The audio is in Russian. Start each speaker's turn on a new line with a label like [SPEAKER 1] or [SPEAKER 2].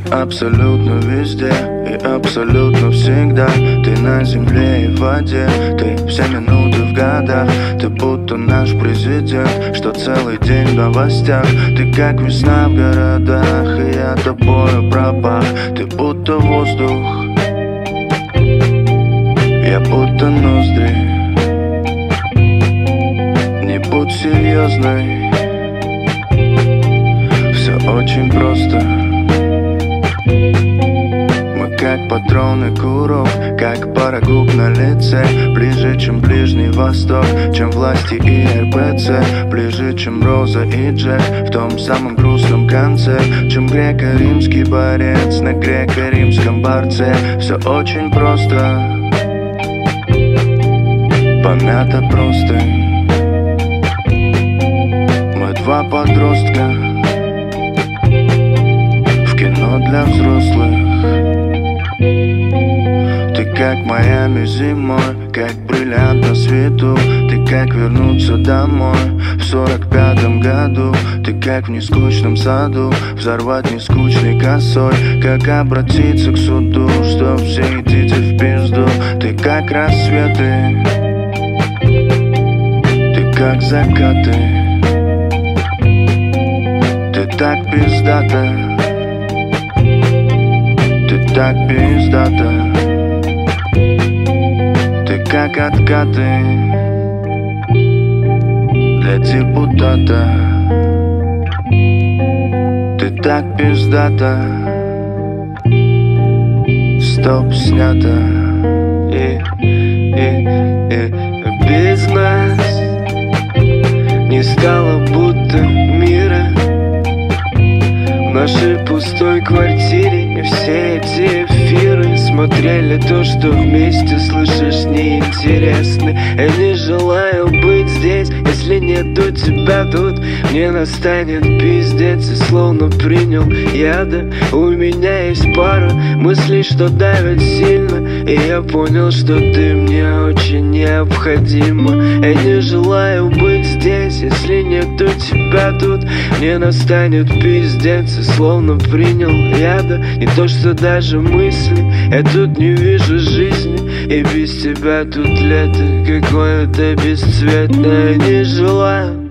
[SPEAKER 1] абсолютно везде и абсолютно всегда. Ты на земле и в воде, ты все минуты в годах. Ты будто наш президент, что целый день в новостях. Ты как весна в городах, и я тобою пропах. Ты будто воздух, я будто ноздри. Не будь серьезной, все очень просто. Мы как патроны куров, как пара губ на лице. Ближе, чем Ближний Восток, чем власти и РПЦ. Ближе, чем Роза и Джек в том самом грустном конце. Чем греко-римский борец на греко-римском борце. Все очень просто, помято просто. Мы два подростка в кино для взрослых. Ты как Майами зимой, как бриллиант на свету. Ты как вернуться домой в 45-м году. Ты как в нескучном саду взорвать нескучной косой. Как обратиться к суду, что все идите в пизду. Ты как рассветы, ты как закаты. Ты так пиздата, ты так пиздата. Ты как откаты для депутата. Ты так пиздата. Стоп, снято. Без нас не стало будто мира. В нашей пустой квартире все эти эфиры смотрели то, что вместе слышишь, неинтересно. Я не желаю быть здесь, если нету тебя тут. Мне настанет пиздец, и словно принял яда. У меня есть пара мыслей, что давят сильно, и я понял, что ты мне очень необходима. Я не желаю быть здесь, если нету тебя тут. Мне настанет пиздец, и словно принял яда. Не то, что даже мысли, я тут не вижу жизни. И без тебя тут лето какое-то бесцветное. Не желаю